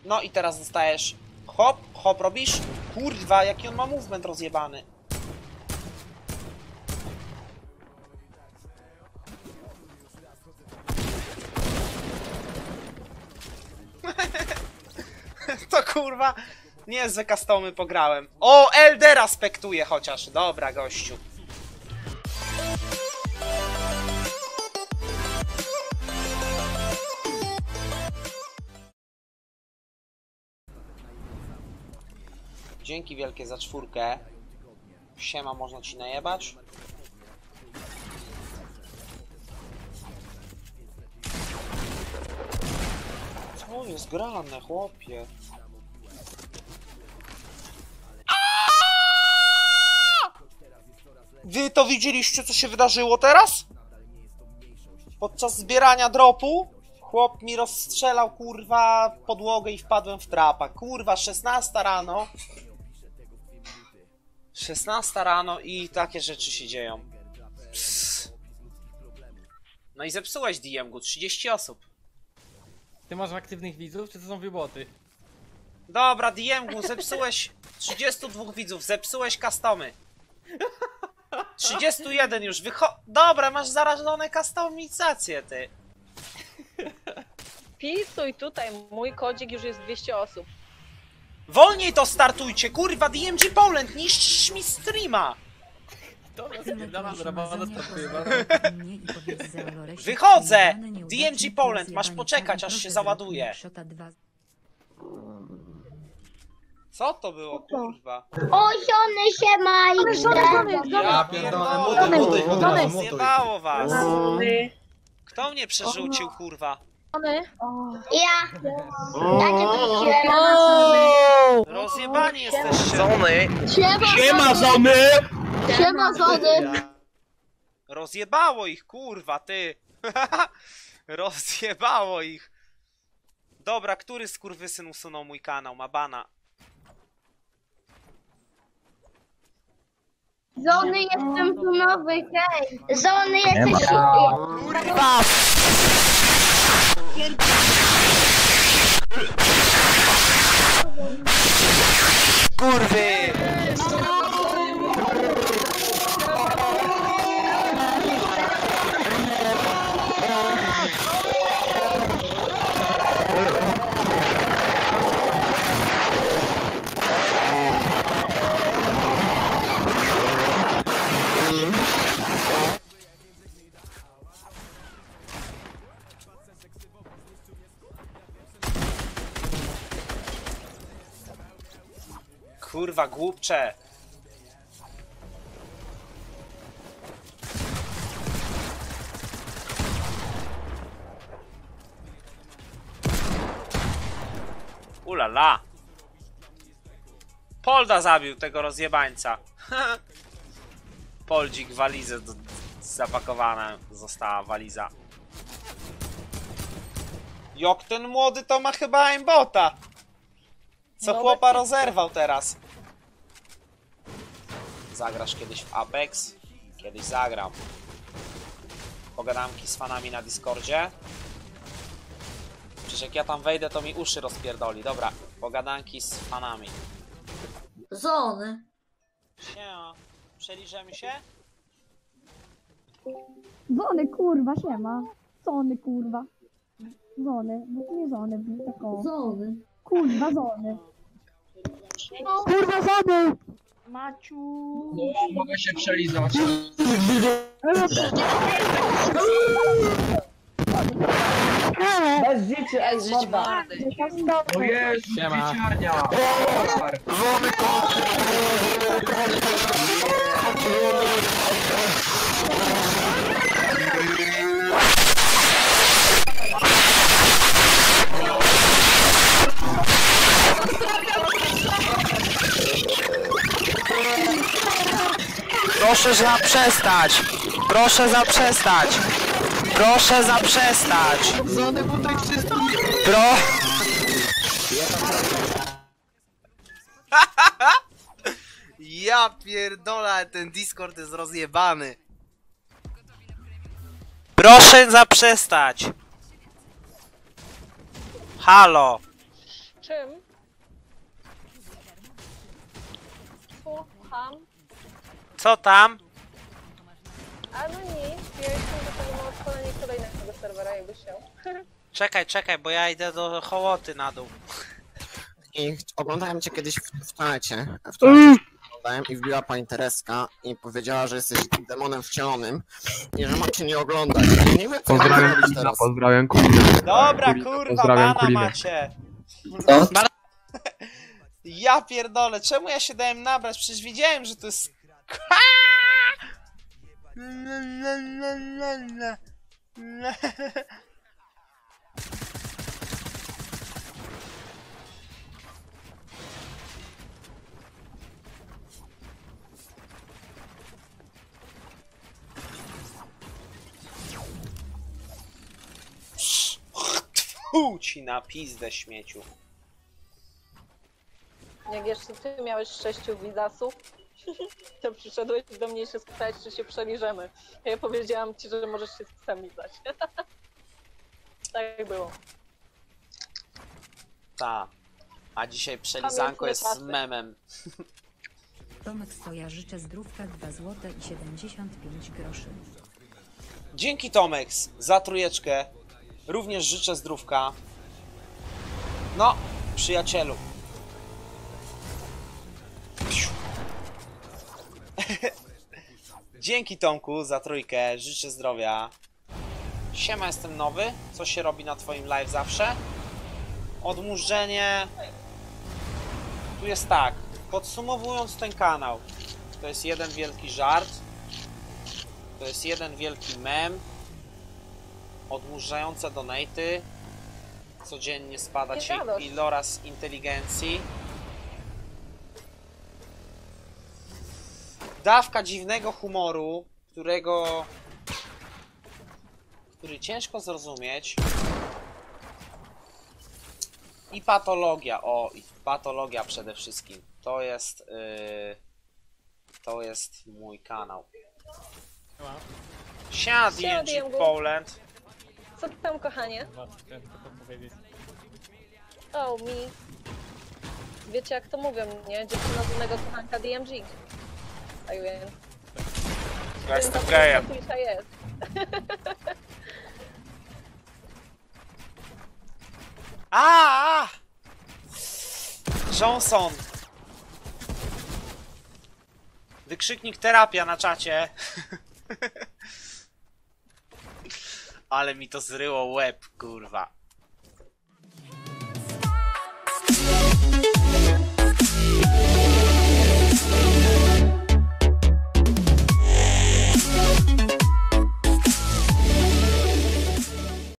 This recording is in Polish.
No i teraz dostajesz hop, hop robisz. Kurwa, jaki on ma movement rozjebany. To kurwa, niezłe customy pograłem. O, Eldera spektuje chociaż. Dobra, gościu. Dzięki wielkie za 4. Siema, można ci najebać? Co jest grane, chłopie? Wy to widzieliście, co się wydarzyło teraz? Podczas zbierania dropu chłop mi rozstrzelał, kurwa, podłogę i wpadłem w trapa. Kurwa, 16 rano. 16 rano i takie rzeczy się dzieją. Psst. No i zepsułeś DM-gu, 30 osób. Ty masz aktywnych widzów, czy to są wyboty? Dobra, DM-gu, zepsułeś 32 widzów, zepsułeś customy. 31 już, Dobra, masz zarażone customizacje, ty. Pisuj tutaj, mój kodzik już jest 200 osób. Wolniej to startujcie, kurwa, DMG Poland, niszczysz mi streama. Wychodzę! DMG Poland, masz poczekać, aż się załaduje. Co to było, kurwa? Osiony się ma i Ja pierdolę, zjebało was. Kto mnie przerzucił, kurwa? ja. Rozjebani jesteście. Siema Zony! Siema Zony! Rozjebało ich, kurwa, ty. Rozjebało ich. Dobra, który skurwysyn usunął mój kanał? Ma bana. Zony, jestem tu nowy, hej! Zony, jesteś... Kurwa! Kurwy! Kurwa, głupcze! Ulala! Polda zabił tego rozjebańca. Poldzik, walizę zapakowana została waliza. Jak ten młody to ma chyba aimbota. Co chłopa rozerwał teraz? Zagrasz kiedyś w Apex? Kiedyś zagram. Pogadamki z fanami na Discordzie. Przecież jak ja tam wejdę, to mi uszy rozpierdoli. Dobra, pogadanki z fanami. Zony. Siema, przeliżemy się? Zony, kurwa, siema. Zony, kurwa. Zony, bo to nie zony, tylko. Zony. Kurwa, zony. Kurwa, zony! Maciu. Mogę się przelizać. Bez życia, ej, morda. O Jezu, dzieciania. Proszę zaprzestać! Proszę zaprzestać! Proszę zaprzestać! Ja pierdolę, ten Discord jest rozjebany. Proszę zaprzestać! Halo! Czym? Słucham. Co tam? A no nic, ja jestem gotowy na odpalenie kolejnego serwera, jakbyś chciał. Czekaj, bo ja idę do Hołoty na dół. I oglądałem cię kiedyś w toalecie. W toalecie oglądałem i wbiła pani Tereska i powiedziała, że jesteś demonem wcielonym i że mam cię nie oglądać. Ja nie wiem, co mam Pozdrawiam zrobić Kulina, teraz. pozdrawiam Kulina. Dobra, Kulina, kurwa, pozdrawiam bana Kulinę. macie. Co? Ja pierdolę, czemu ja się dałem nabrać? Przecież wiedziałem, że to jest... Tfu ci na pizdę, śmieciu. Jak jeszcze ty miałeś 6 widzasów, to przyszedłeś do mnie się spytać, czy się przeliżemy. Ja powiedziałam ci, że możesz się sam lizać. Tak było. Ta. A dzisiaj przelizanko jest z Pamiętne memem. Tomek Stoja życzę zdrówka 2 zł i 75 groszy. Dzięki Tomex za trójeczkę. Również życzę zdrówka. No, przyjacielu. Dzięki Tomku za trójkę. Życzę zdrowia. Siema, jestem nowy. Co się robi na twoim live zawsze? Odmurzenie. Tu jest tak. Podsumowując ten kanał. To jest jeden wielki żart. To jest jeden wielki mem. Odmurzające donaty. Codziennie spada ci ilora z inteligencji. Dawka dziwnego humoru, który ciężko zrozumieć. I patologia. O, i patologia przede wszystkim. To jest mój kanał. Siema Siema, DNG DMG. Poland. Co tam, kochanie? Chciałem tylko powiedzieć. O, mi. Wiecie jak to mówią, nie? Dziewczyna z innego kochanka DMG. Tak więc. Ja jestem Taka gejem. klisza jest. A! Johnson. Wykrzyknik terapia na czacie. Ale mi to zryło łeb, kurwa.